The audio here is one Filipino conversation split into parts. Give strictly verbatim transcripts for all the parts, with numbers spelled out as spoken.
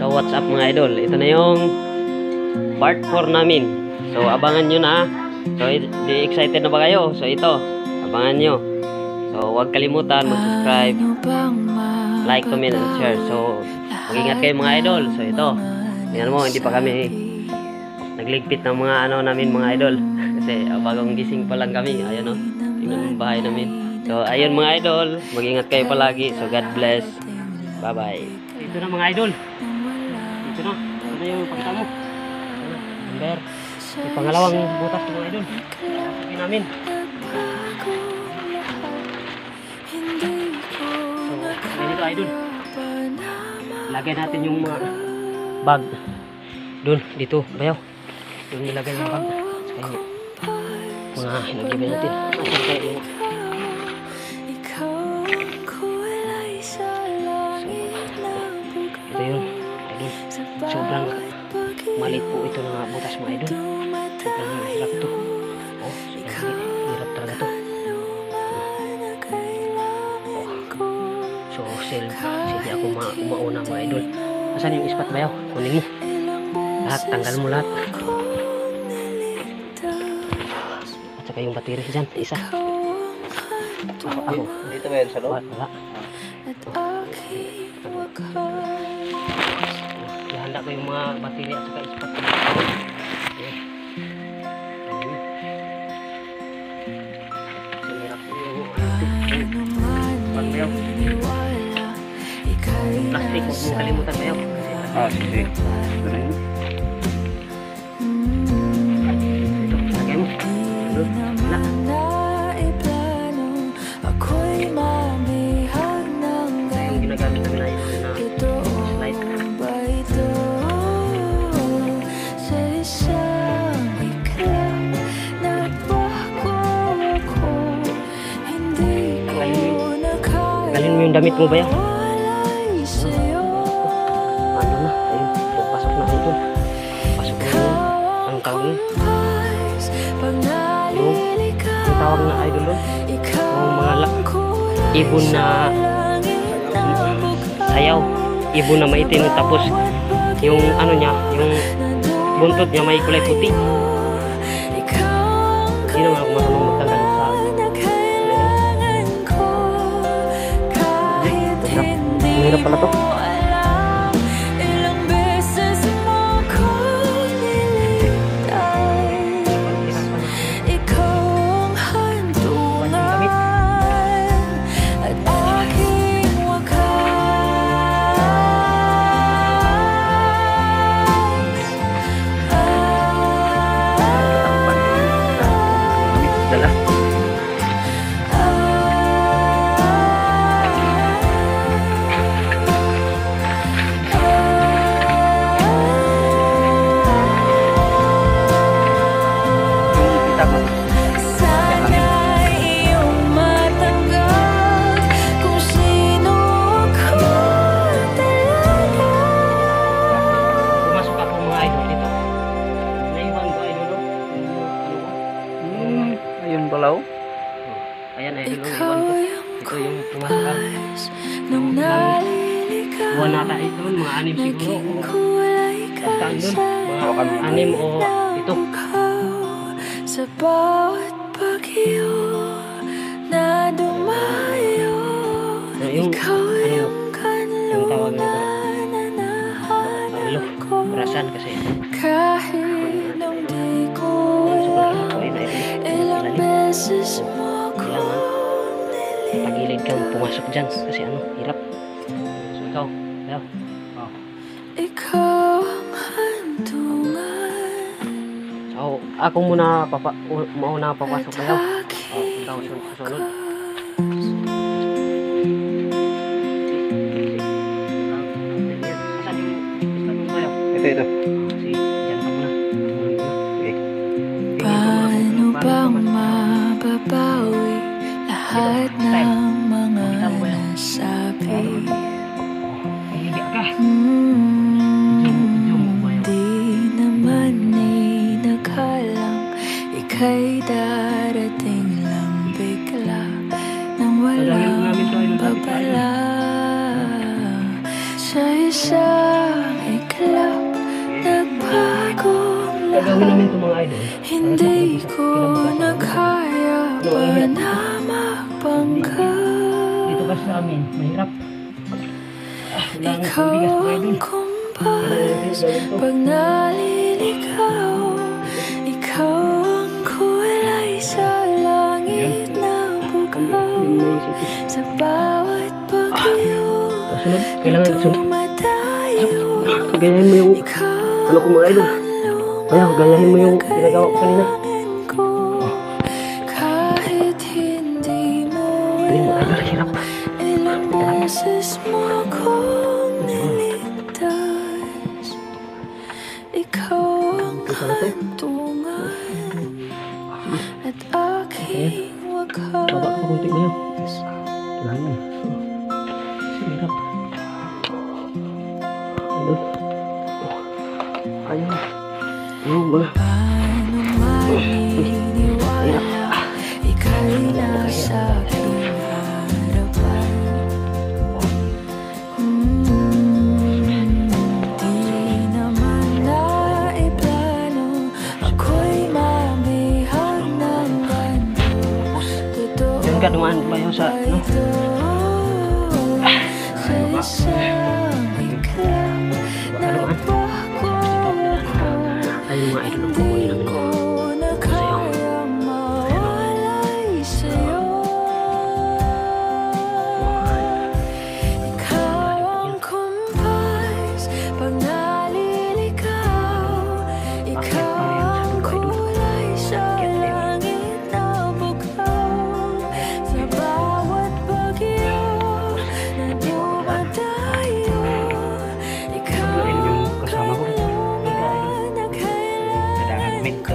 So what's up mga idol? Ito na yung part four namin. So abangan nyo na. So di excited na ba kayo? So ito, abangan nyo. So huwag kalimutan mag-subscribe, like, comment, and share. So mag-ingat kayo mga idol. So ito, tingnan mo, hindi pa kami nagligpit ng mga ano namin mga idol. Kasi uh, bagong gising pa lang kami. Ayan o, tingnan mo bahay namin. So ayun mga idol, mag-ingat kayo palagi. So God bless. Bye bye. Ito na mga idol. Ito na. Ito na yung pakita mo. Number. Yung pangalawang butas mga idol. Sabi namin. So, ganito idol. Lagay natin yung mga bag. Doon, dito, bayaw. Doon nilagay yung bag. Kaya mga hinagibin natin. Asan kayo yung ito yun, idol. Sobrang maliit po ito ng butas mga idol. Sobrang mahirap to. Oh, sobrang hirap talaga to. Oh. So, sel, sige ako ma umauna mga idol. Asan yung ispat bayaw? Kunin mo. Lahat, tanggal mo lahat. At saka yung battery dyan, isa. Ako, ako. Dito ba yun sa loob? Wala. Ihanda ko yung mga battery at saka ispat. Okay. Sinirap ko yung pagbayaw. Plastic, huwag mong kalimutan bayaw. Ah, sige. Ito na yun. Ito, lagay mo. Ito, wala. Yung ginagamit namin na ito na slide. Galin mo yung damit mo ba yan? Ano na? Ayun. So, pasok na ito. Pasok na yun. Ang tawag yun. Yung, yung tawag na idol doon. Yung mga ibon na sayaw. Ibon na maitim. Tapos, yung ano niya, yung buntot niya may kulay puti. Hindi naman ako marunong magtanggal sa mahirap pala to. Balaw? Ayan ay dilo iwan ko. Ito yung pumasok. Buwan nata ito, mga anim siguro. Basta doon, mga anim o ito. Sa bawat pag-iyo na dumayo, ikaw yung kanlunan na nahanap ko. Perasan kasi. Kahit nung di ko ilang beses mo ko nilip. Pagilid kang pumasok dyan kasi ano, hirap. So ikaw, ayaw. Oh. Ikaw ang hantungan. So ako muna papa, mauna papasok ayaw. Oh, ikaw susunod. Ito, ito. Paano bang mababawi lahat ng mga nasabi? Hmm, di naman inakalang ika'y darating lang bigla nang walang babala sa isang gagawin namin ito mga idol. Hindi ko na kaya pa na magbangga. Dito kasi sa amin, mahirap. Ah, wala nang Ikaw pambigas mga ang idol. kumpay pag naliligaw. Ikaw ang kulay sa langit na bugaw. Sa bawat bagyo Sunod, kailangan sunod. dumadayo. Gayahin mo yung Ikaw ano ko mga idol. Kaya gayahin mo yung ginagawa ko kanina. ko. Kahit hindi mo Ito yung mga idol, hirap. ilang beses mo akong niligtas. Ikaw ang hantungan at aking Baba ka wakas. kunti ba yun? Kailangan mo. Hirap. Idol. Ayun. Ayun ba? Paano maniniwala ika'y nasa aking harapan? Hmm, di naman naiplano ako'y mabihag ng ganito. Totoo Diyan ka dumaan ba yun sa, no? ito sa isang iklap na bago Ayun mga idol ang kukunin namin. ko na kayang mawalay sa'yo. Ikaw ang kumpas pag naliligaw. Ikaw ang kulay sa langit na bugaw. Sa bawat bagyo na dumadayo. Ikaw Yung kasama ko. na kailangan ko.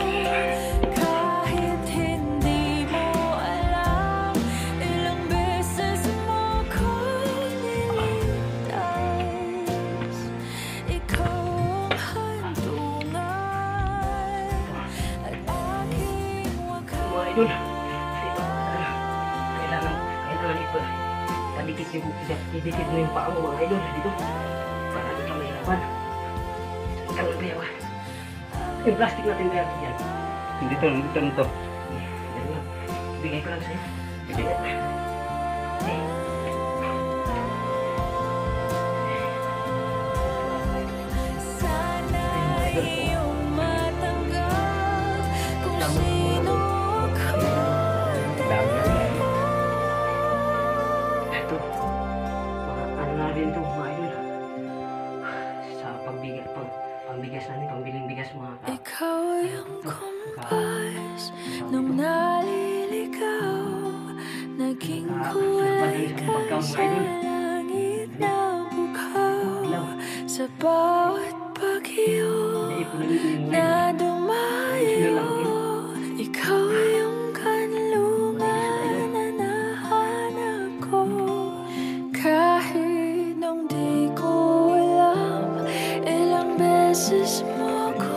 Kahit hindi mo alam, ilang beses mo ko niligtas. Ikaw ang hantungan at aking wakas. Mga idol. Kailangan, kailangan ito. Padikit yung, idikit mo yung paa mo mga idol. Dito. Para dito may hirapan. Kailangan kaya ba? Yung plastic natin kaya dyan. Dito, dito, dito. Yan nga. Bigay ko lang sa'yo. Sige. Sana iyong matanggap kung sino ako. Dami. Ito. Mga ano na rin ito mga idol. Sa pagbigas, pag, pangbigas namin, pangbiling bigas mga ka. Ikaw yung kumpas nung naliligaw. Naging kulay ka sa langit na bukaw. Sa bawat bagyo Naipon namin yung na dumayo. Ikaw yung kanlungan na nahanap ko. Kahit nung di ko alam, ilang beses mo ako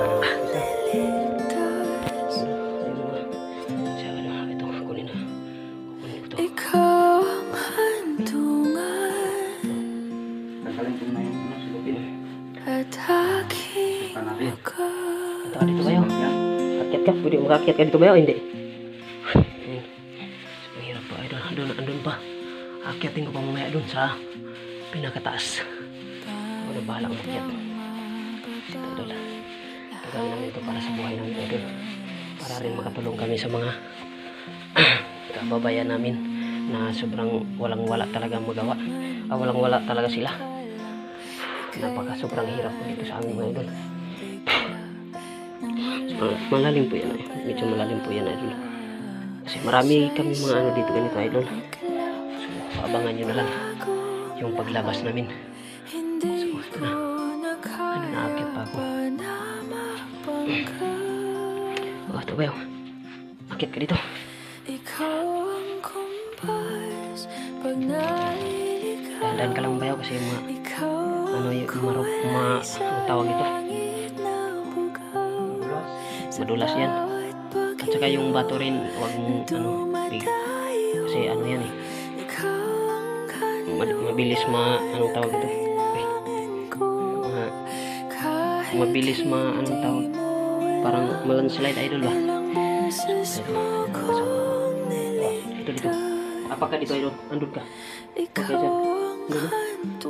niligtas. Siya ano, ito, kunin na. Kunin ko to. Ikaw ang hantungan Tagalin ko na yung ano, silupin. at aking wakas. Ito, dito kayo. Akyat ka, pwede makakyat ka dito ba yun? Hindi. Ayun. Mahirap pa, idol. Andun, andun pa. Akyatin ko pa mamaya dun sa pinakataas. Ako na bahala kang makyat. Ito, idol. Tagal namin ito para sa buhay namin, idol. Para rin makatulong kami sa mga kababayan namin na sobrang walang-wala talaga magawa. Ah, walang-wala talaga sila. Napaka sobrang hirap po dito sa amin, mga idol. So, malalim po yan, eh. Medyo malalim po yan, idol. Kasi marami kami mga ano dito ganito, idol. So, abangan nyo na lang yung paglabas namin. So, ito na. Ano, naakit pa ako. Oh, ito ba yun? Akit ka dito. Ikaw ang kumpas pag naliligaw. Dahan-dahan ka lang bayaw kasi mga Ikaw ano yung marok, ma, ang tawag ito. langit na bugaw. Madulas yan. At saka yung bato rin, huwag mong ano, big. Kasi ano yan eh. Ikaw ang Mad- mabilis ma, anong tawag ito? Uy, ko. mga mabilis ma anong tawag, parang malandslide idol ba. Dito dito, apakah dito idol, andun ka, okay dyan, dito, dito,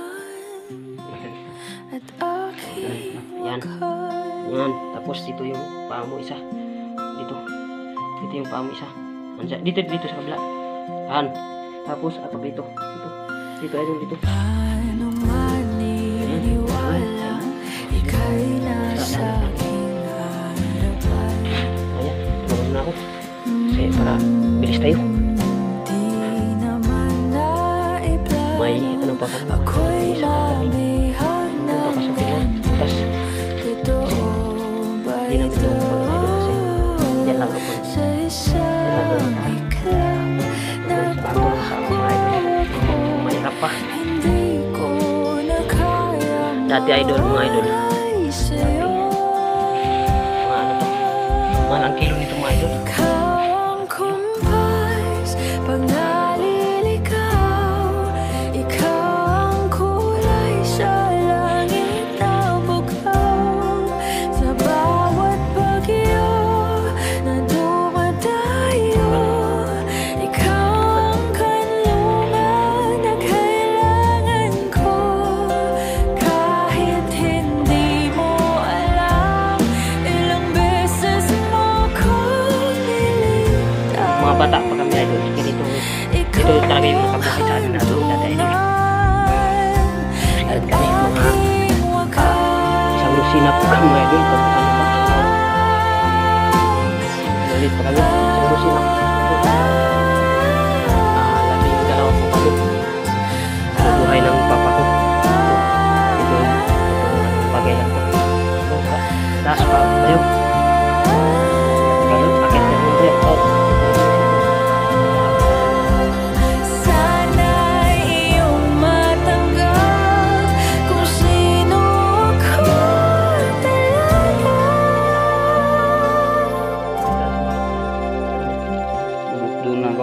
yan, yan, tapos dito yung paa mo isa, dito, dito yung paa mo isa, Andiyan, dito dito sa kabila, yan, tapos apakah dito, dito, dito idol dito. Paano maniniwala ika'y nasa aking harapan? Ayan, tulungan na ako. Kasi para bilis tayo. Di naman naiplan, May ano pa kami. ako'y May isa pa kami. mamihan Ano pa pasok yun. Tapos, totoo ba di namin ito? ito pag kasi yan lang ako. Sa isang iklap na Tulong sa mga idol. Mahirap pa. hindi ko na kayang Dati idol, mga idol. mawalay sa'yo. Mga ano to. Mahal ang kilo nito mga idol. Ikaw ang kumpas pag naliligaw. Ikaw ang kulay sa langit na bukaw. Sa bawat bagyo na dumadayo, ikaw ang kanlungan na kailangan ko. Kahit hindi mo alam, ilang beses mo kong nilitaw. Mga bata pa kami idol. Ganito. Ito talaga yung nakabuhay sa atin natin. Dati idol. At Kami mga aking wakas. isang lusina po kami mga idol. Pag ano pa. Ulit pa kami. Isang lusina. Ah, labing dalawa po kami. Sa buhay ng papa ko. Ito, ito pagayan ko. Taas pa tayo. Ganun, akit na mo tayo. Sana'y iyong matanggap kung sino ako talaga. Doon na ako.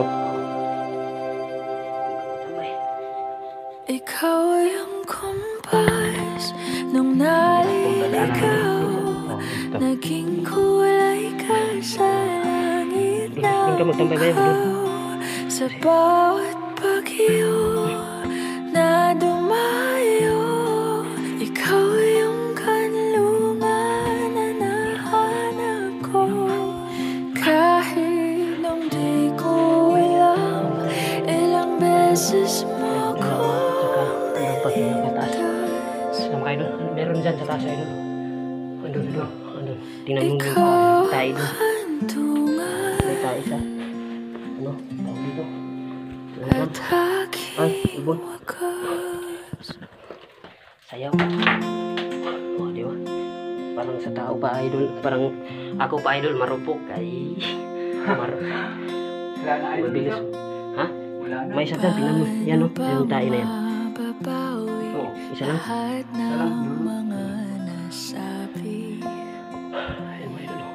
Ikaw ay ang kumpas nung naliligaw. Naging kulay ka sa langit na Doon ka magtambay kayo. Doon. bukaw. Sa bawat bagyo na dumayo, ikaw yung kanlungan na nahanap ko. Kahit nung di ko alam, ilang beses mo kong Pagkataas. Sama kayo doon. Meron dyan sa taas idol. Andun, andun, andun. Tingnan mo yung ikaw tayo doon. ang tungan May tayo isa. Ano? Tawag dito. Ano? at Ay, aking ibon. wakas. Sayaw. Oh, di ba? Parang sa tao pa idol. Parang ako pa idol marupok. Ay. Mar Wala na idol mabilis. dito. Ha? Wala na. May isa dyan. Tingnan mo. Yan o. Yung tayo na yan. Mababawi Oo. Isa lang. lahat ng lang. mga nasabi. Ayun mga idol.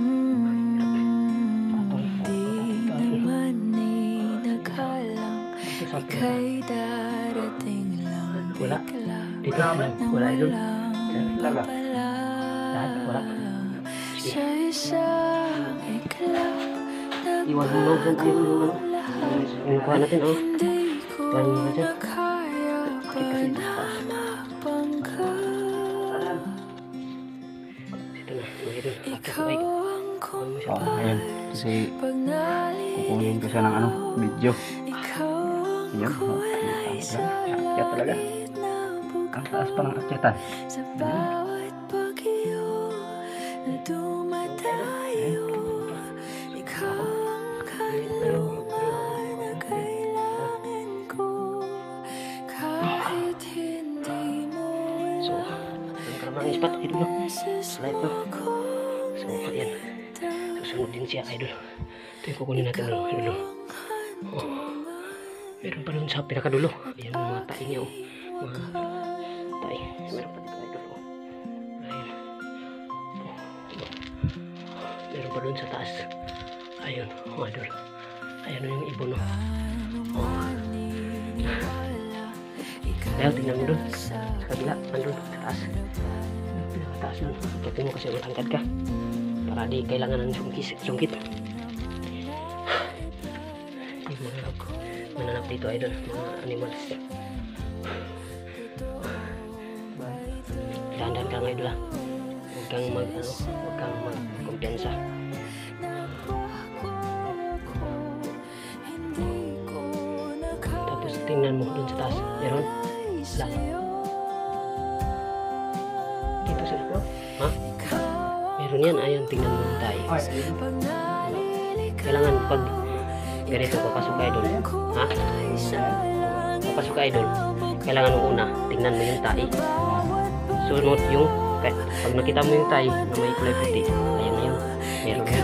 Mm, Di naman inagalang Ito sa akin. ika'y darating lang Wala. bigla Dito. nang Wala idol. walang Wala. Lahat. Wala. Sige. sa isang iklap na Iwan mo lang dyan. Ayun yung ano. Yung kuha natin oh. hindi ko Iwan mo na dyan. na kaya Bakit pa kasi na taas? mapangkat. Ito na. Mga idol. Bakit Ikaw ay. ang Oh, ayan. Kasi pag kukunin ko siya ng ano, video. ikaw ang Ayan. Oh, kulay sa akyat talaga. langit na Ang taas pa ng akyatan. sa bawat bagyo na dumadayo. Ikaw ang kanlungan na kailangan ko. Kahit hindi mo So, ang karamang ispat idol. Slide no. So, ayan. Susunod din siya idol. Ito yung kukunin natin no, idol. Oh. Meron pa dun sa pinakadulo. Ayan yung mga tae niya oh. Mga tae. Meron pa dito idol oh. Ayan. Oh. Meron pa dun sa taas. Ayun, oh, idol. Ayan yung ibon oh. Oh. Ayaw, tingnan mo dun. Sa kabila, andun, sa taas. Sa taas dun. Ikitin mo kasi matangkad ka. Para di kailangan ng sungkis, sungkit. Yung mga mananap dito, idol. Mga animals. Dahan-dahan ka nga, idol ah. Huwag kang mag, ano, huwag kang mag-kumpiyansa. Tapos tingnan mo dun sa taas. Meron? Wala. Dito sila. Ha? Meron yan. Ayun, tingnan mo tayo. Kailangan pag ganito papasok ka, idol. Ha? Papasok ka, idol. Kailangan mo una, tingnan mo yung tayo. Sunod yung, pag nakita mo yung tayo na may kulay puti, ayun na yun. Meron yan.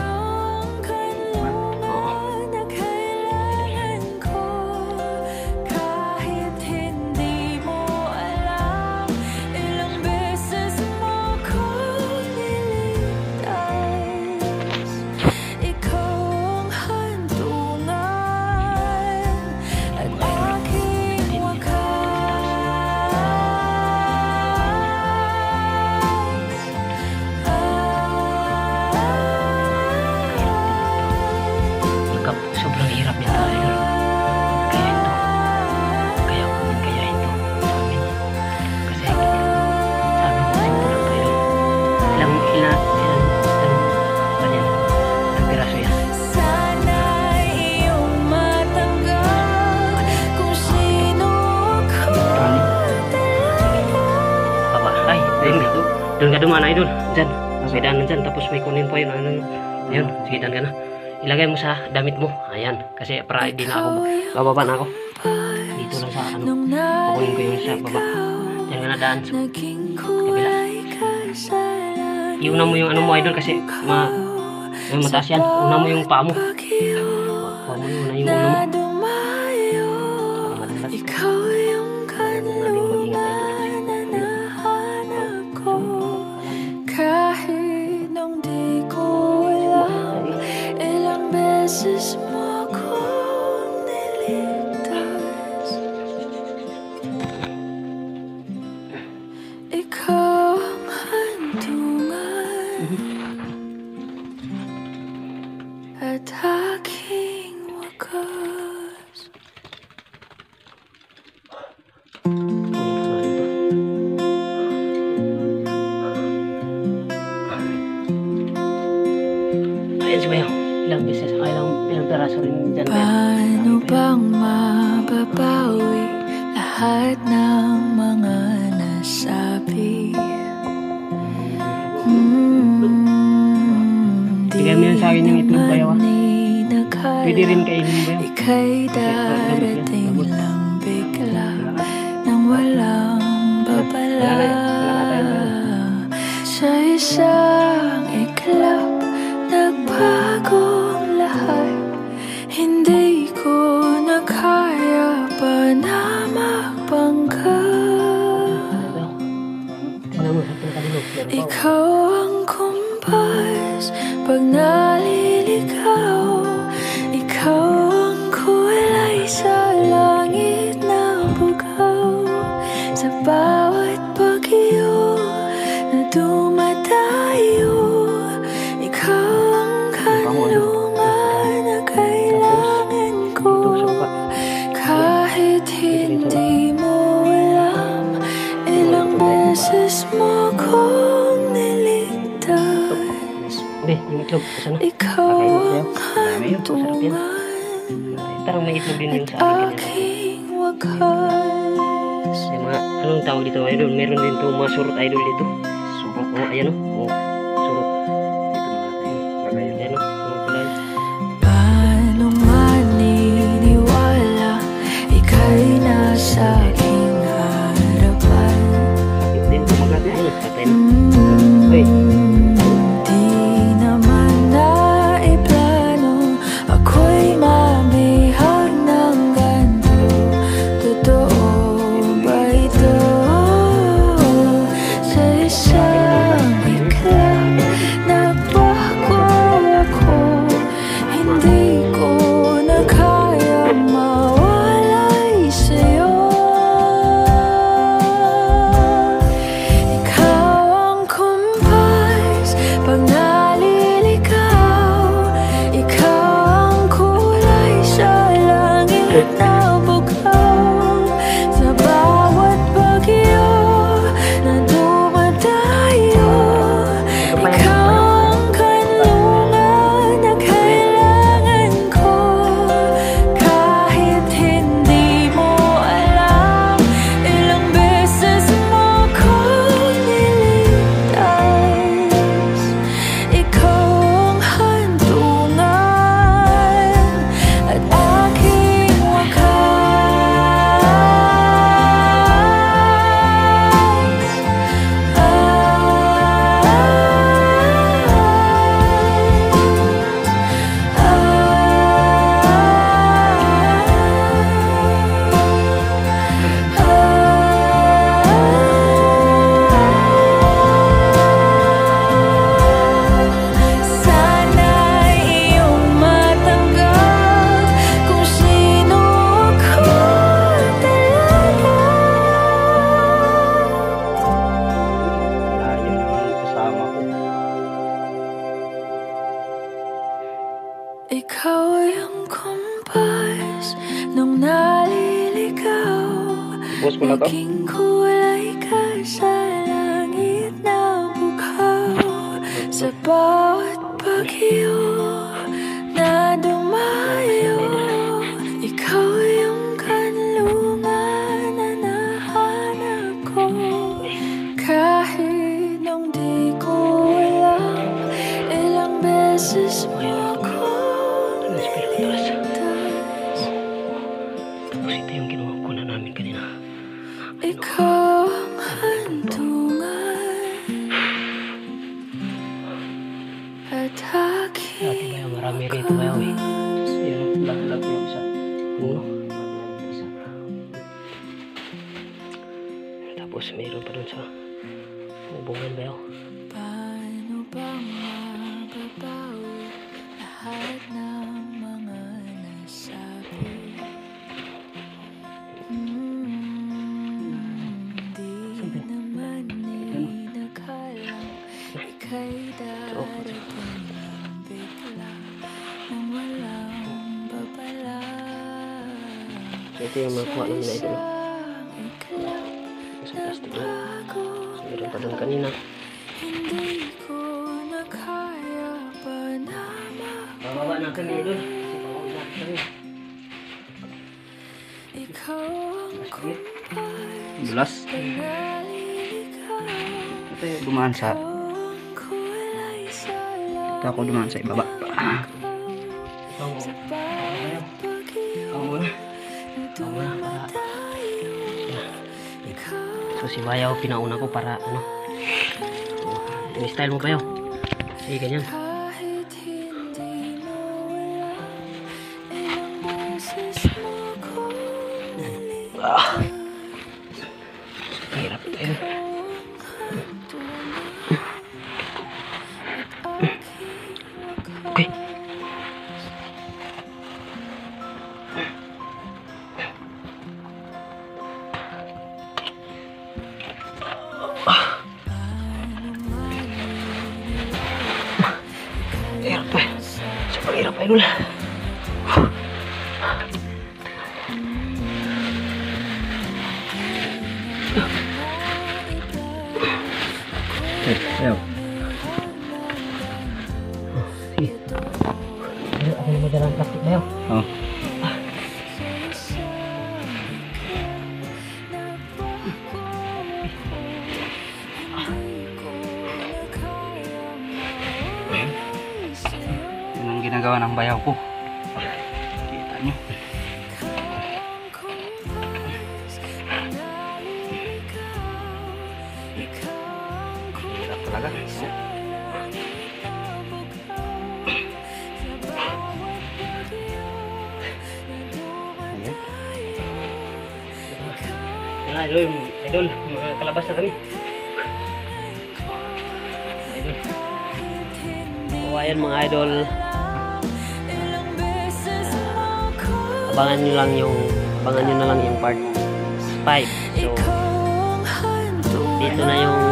Sobrang hirap niya tayo. Kaya ito. Kaya ko kaya ito sa amin. Kasi sa amin simple lang tayo. Ilang ilang ilang ilang ganyan. Ilang piraso yan. Sana'y iyong matanggap kung sino ako talaga. Papa, ay, doon ka. Doon ka dumaan, idol. Diyan. May daan dyan. Tapos may kunin pa yun. Ano, ayun, sige, daan ka na. Ilagay mo sa damit mo. Ayan. Kasi para di na ako. Bababa na ako. Dito lang sa ano. Kukunin ko yung sa baba. Diyan ka na daan. Sa kabila. Iuna mo yung ano mo, idol. Kasi ma may mataas yan. Una mo yung paa mo. Paa mo yung una yung ulo mo. Para madalas. Ikaw yung Laging mag-ingat, idol. hinahanap ko. Kahit nung di ko alam, ilang beses mo akong niligtas. Ikaw ang hantungan at aking wakas. Ayan si Bayaw. Ilang beses, ilang, ilang peraso rin dyan. Paano bang mababawi lahat ng mga nasabi? Hmm, Bigay mo yan sa akin yung itlog, Bayaw, ah. Pwede rin kainin mo yan. Ika'y darating lang bigla nang walang babala. Sa isang iklap nagbagong lahat. Hindi ko na kaya pa na magpanggap. Tingnan mo, sa kabilo. Meron pa. Ikaw ang kumpas pag naliligaw. Ikaw ang kulay sa langit na bugaw. Sa bawat bagyo na dumadayo, ikaw ang kanlungan na kailangan ko. Kahit hindi mo alam, ilang beses mo akong niligtas. Hindi, yung itlog. Saan na? Ikaw ang Masarap yan. hantungan Parang may itlog din yung sa akin. Ganyan. aking wakas. Yung mga, anong tawag dito, idol? Meron din itong mga surot, idol, dito. Surot? Oo, ayan o. Oo, surot. Ayan o, yung kulay. Paano maniniwala ika'y nasa aking harapan? Kapit din. Kapag natin, ayun, patay na. Mm, Uy. Di naman naiplano ako'y mabihag ng ganito. Totoo ba ito? Sa isang iklap nagbago ako. Hindi ko na kaya mawalay sa'yo. na to. Naging kulay ka sa langit na bughaw. Sa bawat bagyo na dumayo, ikaw yung kanlungan na nahanap ko. Kahit nung di ko alam, ilang beses mo ako niligtas. Tapos ito yung ginawa ko na namin kanina. Ikaw ang hantungan at Dati ba aking yung marami rito ba yun eh? Yun, lag-lag yung isa. Ano? Tapos mayroon pa dun sa hubungan ba yun? paano bang mababawi lahat ng mga nasabi? Mm, di naman inakalang ika'y darating lang bigla nang walang babala. So ito yung mga kuha namin na ito, no? Isang iklap Isang plastic lang. bago So mayroon pa dun kanina. hindi ko na kaya pa na Bababa na kami dun. Kasi pauwi na kami. ikaw ang kumpay Dulas. na naliligaw. Ito yung dumaan sa... Ang kulay sa Ito ako dumaan sa ibaba. Ikaw, sa bawat bagyo ikaw muna. na dumadayo. Ikaw So si Bayaw pinauna ko para ano. Yung style mo Bayaw. Sige ganyan. kahit hindi mo alam, ilang beses mo ako niligtas. Ah. Hirap tayo. Okay. Hirap pa. Sobrang hirap pa idol. Eh, ayaw. Sige. Ayo, ako na madalang plastic Bayaw. Oh. Yun ang ginagawa ng bayaw ko. Kita nyo. Hirap talaga. Ayan. Yan idol, idol, kalabas na kami. Idol. So ayan mga idol, abangan nyo lang yung, abangan nyo na lang yung part five. So dito na yung